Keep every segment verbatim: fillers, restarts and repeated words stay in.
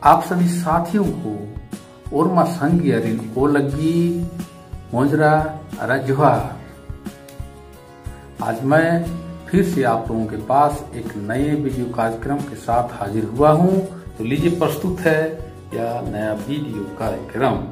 आप सभी साथियों को और मां संगी अरिन ओ लगी मोजरा रजुआ। आज मैं फिर से आप लोगों के पास एक नए वीडियो कार्यक्रम के साथ हाजिर हुआ हूं। तो लीजिए प्रस्तुत है यह नया वीडियो कार्यक्रम।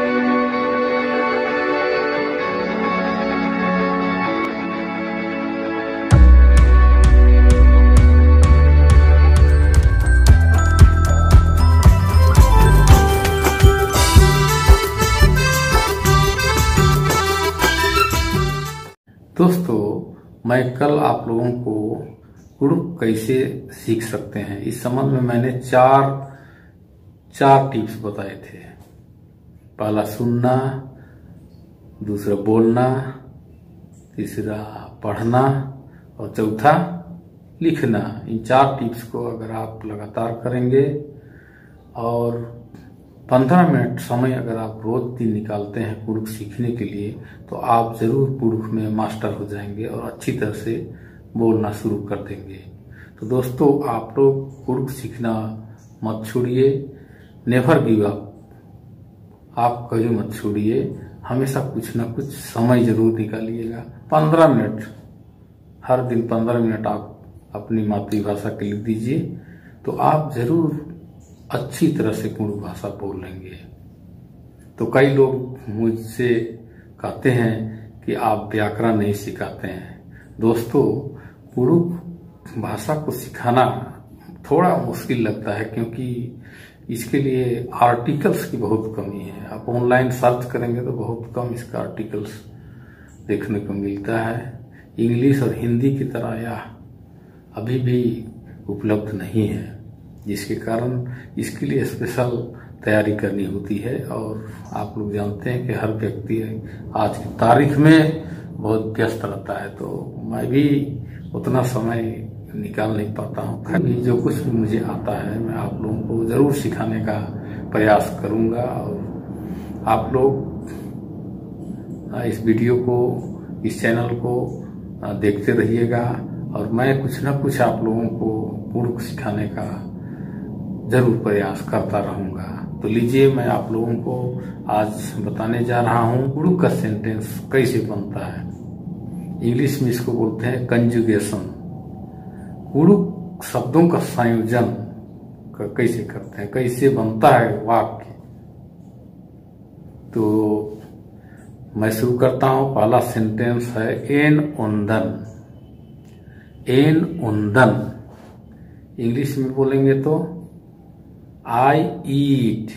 दोस्तों, मैं कल आप लोगों को कुरुख कैसे सीख सकते हैं इस संबंध में मैंने चार चार टिप्स बताए थे। पहला सुनना, दूसरा बोलना, तीसरा पढ़ना और चौथा लिखना। इन चार टिप्स को अगर आप लगातार करेंगे और पंद्रह मिनट समय अगर आप रोज दिन निकालते हैं कुरुख सीखने के लिए, तो आप जरूर कुरुख में मास्टर हो जाएंगे और अच्छी तरह से बोलना शुरू कर देंगे। तो दोस्तों, आप लोग कुरुख सीखना मत छोड़िए, नेवर गिव अप। आप कभी मत छोड़िए, हमेशा कुछ ना कुछ समय जरूर निकालिएगा। पंद्रह मिनट हर दिन पंद्रह मिनट आप अपनी मातृभाषा के लिए दीजिए, तो आप जरूर अच्छी तरह से कुरुख भाषा बोल लेंगे। तो कई लोग मुझसे कहते हैं कि आप व्याकरण नहीं सिखाते हैं। दोस्तों, कुरुख भाषा को सिखाना थोड़ा मुश्किल लगता है, क्योंकि इसके लिए आर्टिकल्स की बहुत कमी है। आप ऑनलाइन सर्च करेंगे तो बहुत कम इसका आर्टिकल्स देखने को मिलता है। इंग्लिश और हिंदी की तरह यह अभी भी उपलब्ध नहीं है, जिसके कारण इसके लिए स्पेशल तैयारी करनी होती है। और आप लोग जानते हैं कि हर व्यक्ति आज की तारीख में बहुत व्यस्त रहता है, तो मैं भी उतना समय निकाल नहीं पाता हूँ। अभी जो कुछ भी मुझे आता है मैं आप लोगों को जरूर सिखाने का प्रयास करूंगा। और आप लोग इस वीडियो को, इस चैनल को देखते रहिएगा और मैं कुछ ना कुछ आप लोगों को कुरुख सिखाने का जरूर प्रयास करता रहूंगा। तो लीजिए, मैं आप लोगों को आज बताने जा रहा हूं कुरुख का सेंटेंस कैसे बनता है। इंग्लिश में इसको बोलते हैं कंजुगेशन। कुरुख शब्दों का संयोजन कैसे करते हैं, कैसे बनता है वाक्य। तो मैं शुरू करता हूं। पहला सेंटेंस है एन उंदन। एन उंदन इंग्लिश में बोलेंगे तो आई ईट।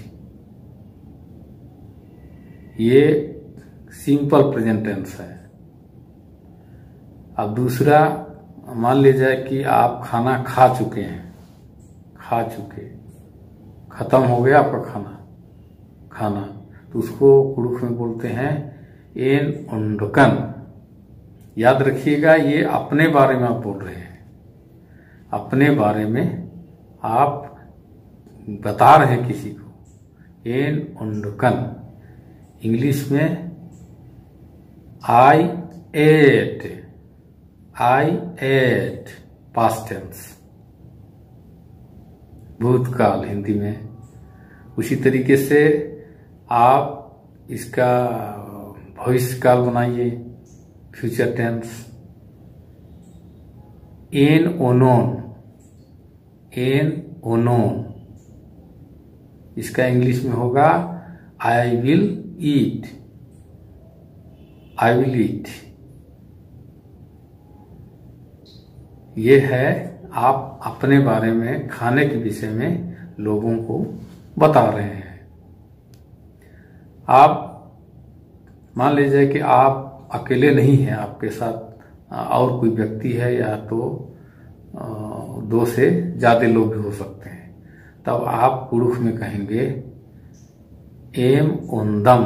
ये सिंपल प्रेजेंट टेंस है। अब दूसरा, मान लिया जाए कि आप खाना खा चुके हैं, खा चुके, खत्म हो गया आपका खाना खाना तो उसको कुरुख में बोलते हैं एन उंडकन। याद रखिएगा, ये अपने बारे में आप बोल रहे हैं, अपने बारे में आप बता रहे हैं किसी को। एन उंडकन इंग्लिश में I ate. I ate past tense, भूतकाल हिंदी में। उसी तरीके से आप इसका भविष्य काल बनाइए, फ्यूचर टेंस। एन ओनोन। एन ओनोन इसका इंग्लिश में होगा I will eat. I will eat. ये है आप अपने बारे में, खाने के विषय में लोगों को बता रहे हैं। आप मान लीजिए कि आप अकेले नहीं हैं, आपके साथ और कोई व्यक्ति है, या तो दो से ज्यादा लोग भी हो सकते हैं। तब आप कुरुख में कहेंगे एम उंदम।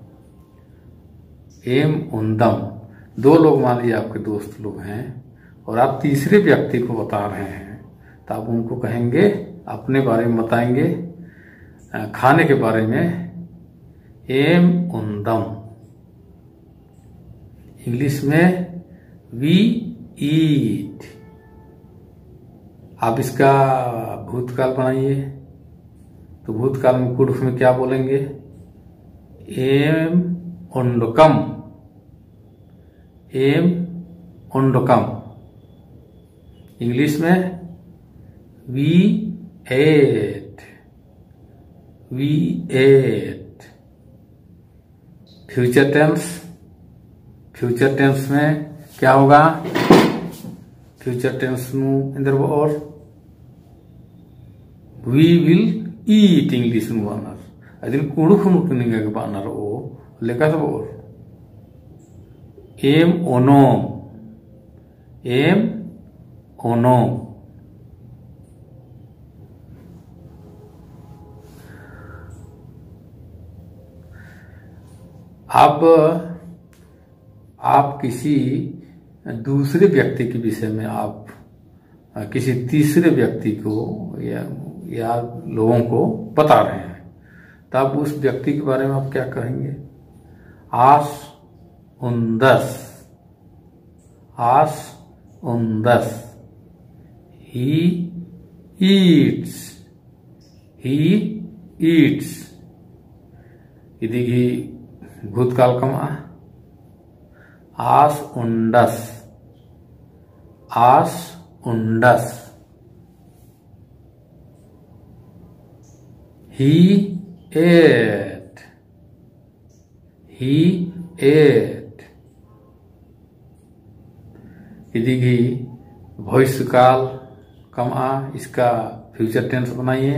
एम उंदम। दो लोग मान लीजिए आपके दोस्त लोग हैं और आप तीसरे व्यक्ति को बता रहे हैं, तो आप उनको कहेंगे, अपने बारे में बताएंगे, खाने के बारे में एम उंदम। इंग्लिश में वी ईट। आप इसका भूतकाल बनाइए, तो भूतकाल में कुरुख में क्या बोलेंगे? एम ओंडकम, एम ओंडकम। इंग्लिश में we ate, we ate. Future tense, future tense में क्या होगा? फ्यूचर टेंस में इंदर और वी विल ईट इंग्लिश में बानर अदिन कुड़ुख मुकनिंग के बानर ओ लेका सब और एम ओनोम, एम ओनोम। अब आप किसी दूसरे व्यक्ति के विषय में आप किसी तीसरे व्यक्ति को या या लोगों को बता रहे हैं, तब उस व्यक्ति के बारे में आप क्या कहेंगे? आस उन्दस, आस उन्दस। He eats, he eats. यदि ही भूतकाल कमा आस उंडस, आस उंडस। ही एट, ही एट। यदि की भविष्यकाल कमा इसका फ्यूचर टेंस बनाइए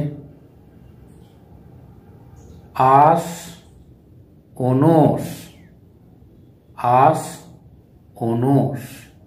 आस ओनोस, आस ओनोस।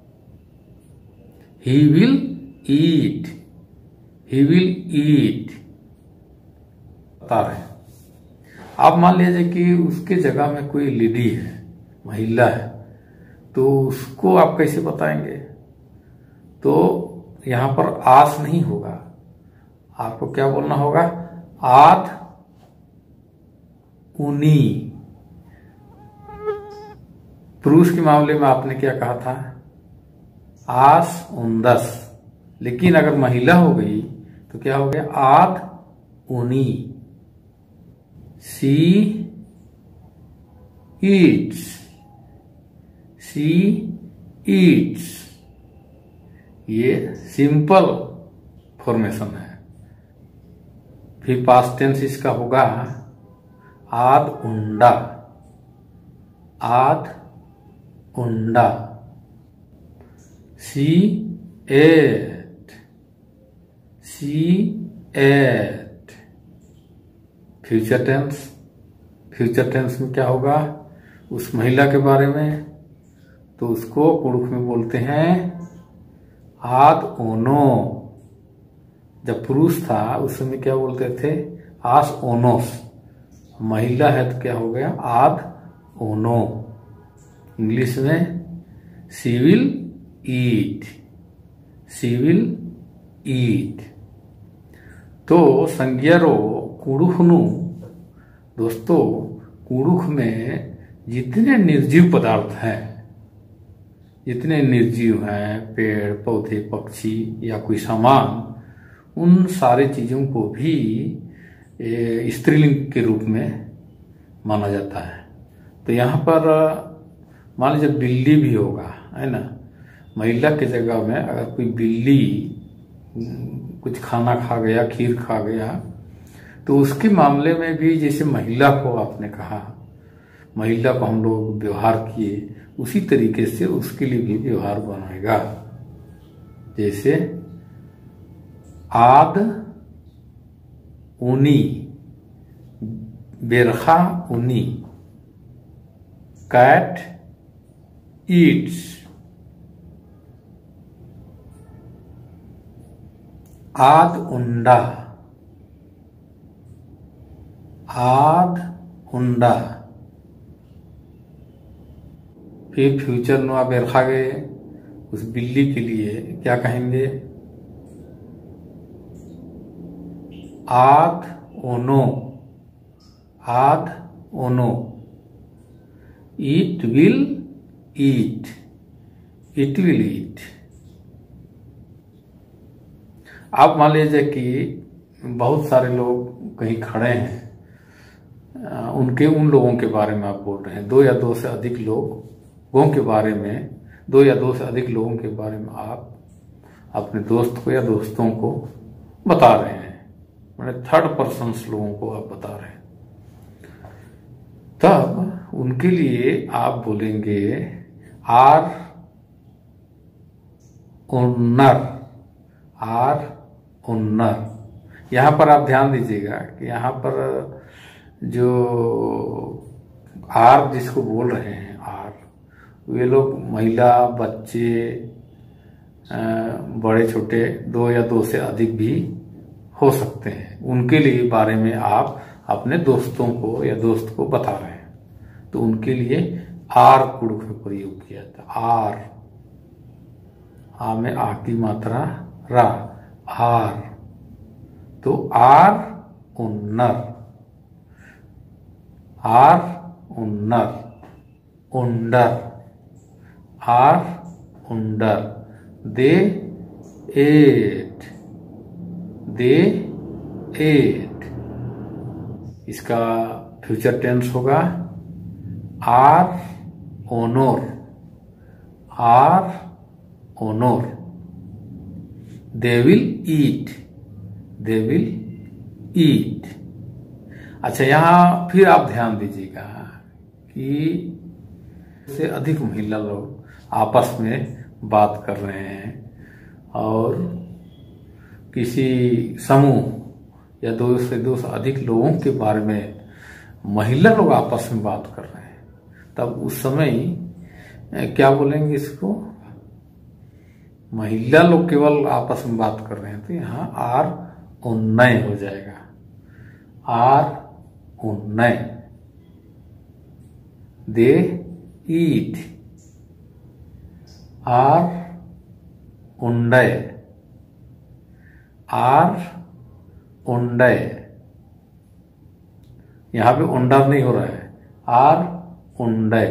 He will eat, he will eat बता रहे हैं। आप मान लीजिए कि उसके जगह में कोई लेडी है, महिला है, तो उसको आप कैसे बताएंगे? तो यहां पर आस नहीं होगा, आपको क्या बोलना होगा? आद उनी। पुरुष के मामले में आपने क्या कहा था? आस उन्दस। लेकिन अगर महिला हो गई तो क्या हो गया? आद उनी। She eats, she eats. ये सिंपल फॉर्मेशन है। फिर पास्ट टेंस इसका होगा आद उंडा, आद उंडा। She ate, she ate. Future tense, future tense में क्या होगा? उस महिला के बारे में, तो उसको कुरुख में बोलते हैं आद ओनो। जब पुरुष था उस समय क्या बोलते थे? आस ओनोस। महिला है तो क्या हो गया? आद ओनो। इंग्लिश में सी will eat, C will eat. तो संज्ञारो कुरुखनु दोस्तों, कुरुख में जितने निर्जीव पदार्थ हैं, जितने निर्जीव हैं, पेड़ पौधे पक्षी या कोई सामान, उन सारे चीजों को भी स्त्रीलिंग के रूप में माना जाता है। तो यहाँ पर मान लीजिए बिल्ली भी होगा, है ना। महिला के जगह में अगर कोई बिल्ली कुछ खाना खा गया, खीर खा गया, तो उसके मामले में भी जैसे महिला को आपने कहा, महिला को हम लोग व्यवहार किए, उसी तरीके से उसके लिए भी व्यवहार बनाएगा। जैसे आद उनी, बेरखा उनी। कैट ईट्स, आद उंडा, आद उंडा। फिर फ्यूचर में आप रखा गए उस बिल्ली के लिए क्या कहेंगे? आद ओनो, आद ओनो। It will eat, it will eat. आप मान लीजिए कि बहुत सारे लोग कहीं खड़े हैं, उनके उन लोगों के बारे में आप बोल रहे हैं। दो या दो से अधिक लोगों के बारे में, दो या दो से अधिक लोगों के बारे में आप अपने दोस्त को या दोस्तों को बता रहे हैं, मैंने थर्ड पर्सन लोगों को आप बता रहे हैं। तब उनके लिए आप बोलेंगे आर ओनर, आर ओनर। यहां पर आप ध्यान दीजिएगा कि यहां पर जो आर जिसको बोल रहे हैं आर, वे लोग महिला, बच्चे, बड़े छोटे, दो या दो से अधिक भी हो सकते हैं। उनके लिए बारे में आप अपने दोस्तों को या दोस्त को बता रहे हैं, तो उनके लिए आर कुरुख में प्रयोग किया था। आर, आ में आ की मात्रा रा, आर, तो आर ओनर, आर ओनर, ओंडर, आर ओंडर, दे एट, दे एट। इसका फ्यूचर टेंस होगा आर ओनोर, आर ओनोर, they will eat, they will eat. अच्छा, यहां फिर आप ध्यान दीजिएगा कि से अधिक महिला लोग आपस में बात कर रहे हैं और किसी समूह या दो से दो से अधिक लोगों के बारे में महिला लोग आपस में बात कर रहे हैं, तब उस समय क्या बोलेंगे इसको? महिला लोग केवल आपस में बात कर रहे हैं, तो यहाँ आर उन्नय हो जाएगा, आर उन्नय। दे ईट, आर उंडय, आर उंडय। यहां पे उंडर नहीं हो रहा है, आर उंडय।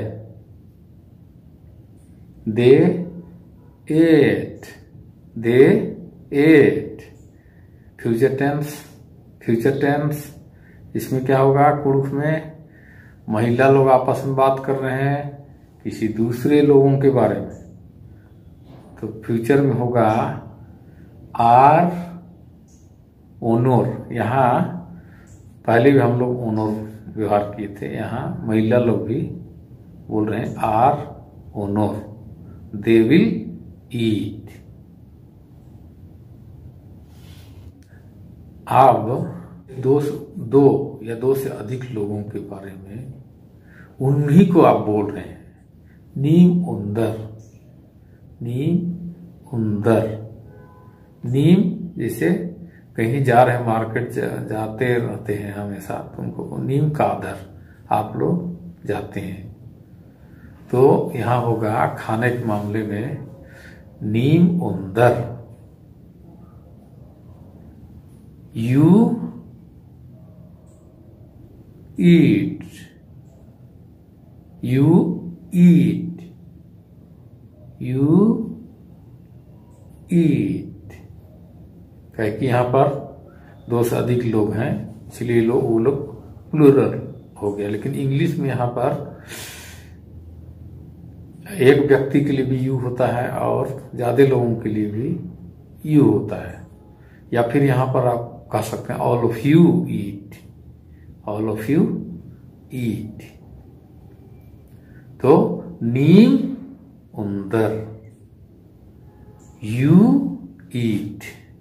They ate, they ate. Future tense, future tense इसमें क्या होगा? कुरुख में महिला लोग आपस में बात कर रहे हैं किसी दूसरे लोगों के बारे में, तो फ्यूचर में होगा आर ओनोर। यहाँ पहले भी हम लोग ओनोर व्यवहार किए थे, यहाँ महिला लोग भी बोल रहे हैं आर ओनोर, दे विल ईट। अब दो दो या दो से अधिक लोगों के बारे में उन्हीं को आप बोल रहे हैं। नीम उंदर, नीम उंदर। नीम जैसे कहीं जा रहे हैं, मार्केट जा, जाते रहते हैं हमेशा, तो उनको नीम का आदर आप लोग जाते हैं, तो यहां होगा खाने के मामले में नीम उंदर। You eat, you eat, you eat. क्या कि यहां पर दो से अधिक लोग हैं, इसलिए लोग वो लोग प्लूरल हो गया। लेकिन इंग्लिश में यहां पर एक व्यक्ति के लिए भी यू होता है और ज्यादा लोगों के लिए भी यू होता है। या फिर यहां पर आप कह सकते हैं all of you eat, all of you eat. तो नीम उंदर, यू ईट।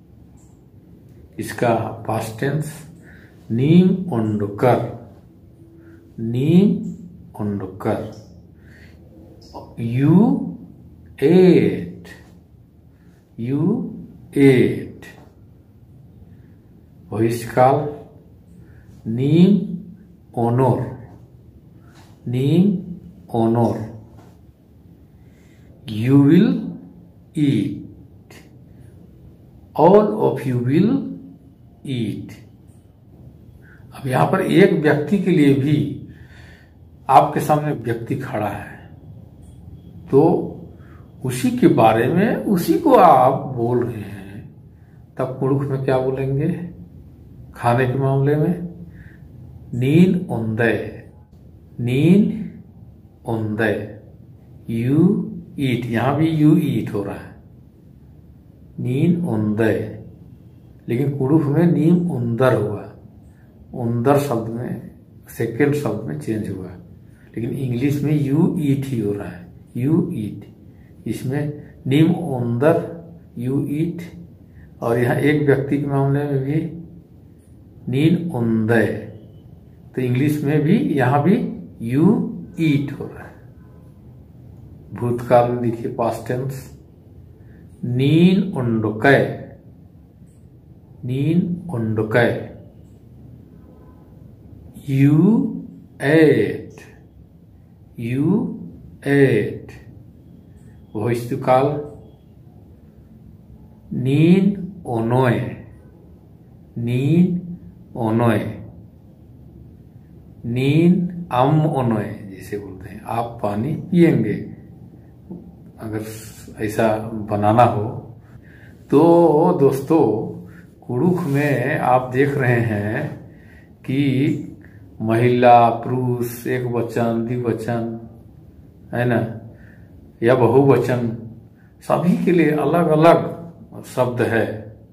इसका पास्ट टेंस नीम उंडकर, नीम उंडकर। You ate, you ate. भविष्यकाल नीम ओनोर, नीम ओनोर। You will eat, all of you will eat. अब यहां पर एक व्यक्ति के लिए भी आपके सामने व्यक्ति खड़ा है, तो उसी के बारे में उसी को आप बोल रहे हैं, तब कुरुख में क्या बोलेंगे? खाने के मामले में नीन उंदय, नीन उंदय, यू ईट, यहां भी यू ईट हो रहा है, नीन उंदय। लेकिन कुरुख में नीम उंदर हुआ, उंदर शब्द में सेकेंड शब्द में चेंज हुआ, लेकिन इंग्लिश में यू ईट ही हो रहा है, यू ईट। इसमें नीम उंदर, यू ईट, और यहाँ एक व्यक्ति के मामले में भी नीन उंदय, तो इंग्लिश में भी यहाँ भी यू ईट हो रहा है। भूतकाल में देखिए पास्ट टेंस, नीन उंडुकय, नीन उंडुकय, यू एट, यू एट। भविष्यकाल नीन ओनोय, नीन ओनोय, नीन अम ओनोय जैसे बोलते हैं, आप पानी पिएंगे। अगर ऐसा बनाना हो तो दोस्तों कुरुख में आप देख रहे हैं कि महिला पुरुष एक वचन द्विवचन है ना, या बहुवचन, सभी के लिए अलग अलग शब्द है।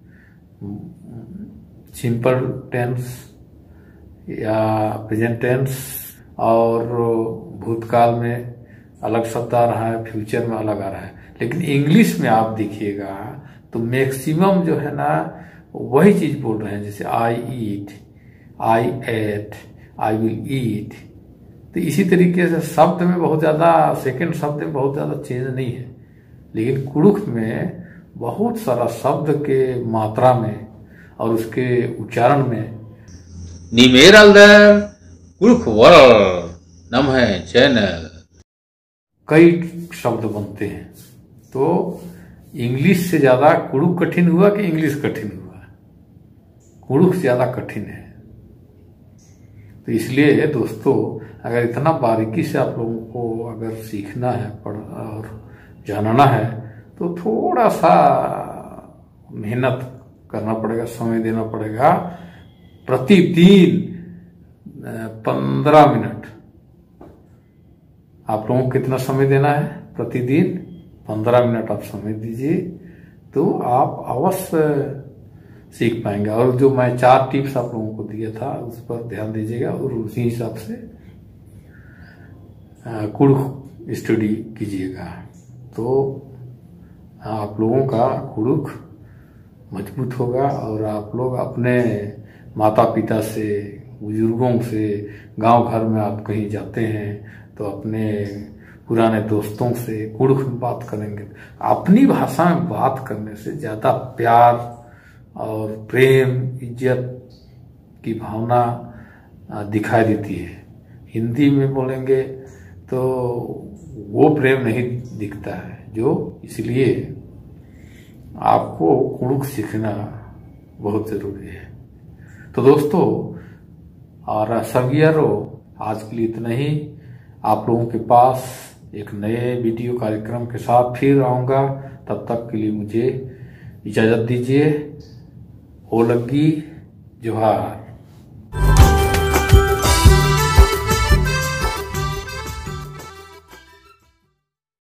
सिंपल टेंस या प्रेजेंट टेंस, और भूतकाल में अलग शब्द आ रहा है, फ्यूचर में अलग आ रहा है। लेकिन इंग्लिश में आप देखिएगा तो मैक्सिमम जो है ना वही चीज बोल रहे हैं, जैसे आई ईट, आई एट, आई विल ईट। तो इसी तरीके से शब्द में बहुत ज्यादा, सेकंड शब्द में बहुत ज्यादा चेंज नहीं है, लेकिन कुरुख में बहुत सारा शब्द के मात्रा में और उसके उच्चारण में। निमेरल्दर कुरुखवर्ल्ड नाम है चैनल, कई शब्द बनते हैं। तो इंग्लिश से ज्यादा कुरुख कठिन हुआ कि इंग्लिश कठिन हुआ? कुरुख ज्यादा कठिन है। तो इसलिए दोस्तों अगर इतना बारीकी से आप लोगों को अगर सीखना है पढ़ और जानना है तो थोड़ा सा मेहनत करना पड़ेगा, समय देना पड़ेगा। प्रतिदिन पंद्रह मिनट आप लोगों को कितना समय देना है? प्रतिदिन पंद्रह मिनट आप समय दीजिए तो आप अवश्य सीख पाएंगे। और जो मैं चार टिप्स आप लोगों को दिया था उस पर ध्यान दीजिएगा और उसी हिसाब से कुरुख स्टडी कीजिएगा, तो आप लोगों का कुरुख मजबूत होगा। और आप लोग अपने माता पिता से, बुजुर्गों से, गांव घर में आप कहीं जाते हैं तो अपने पुराने दोस्तों से कुरुख में बात करेंगे। अपनी भाषा में बात करने से ज्यादा प्यार और प्रेम, इज्जत की भावना दिखाई देती है। हिंदी में बोलेंगे तो वो प्रेम नहीं दिखता है, जो इसलिए आपको कुरुख सीखना बहुत जरूरी है। तो दोस्तों और सगियारो, आज के लिए इतना ही। आप लोगों के पास एक नए वीडियो कार्यक्रम के साथ फिर आऊंगा, तब तक के लिए मुझे इजाजत दीजिए। ओ लग्गी जोहार।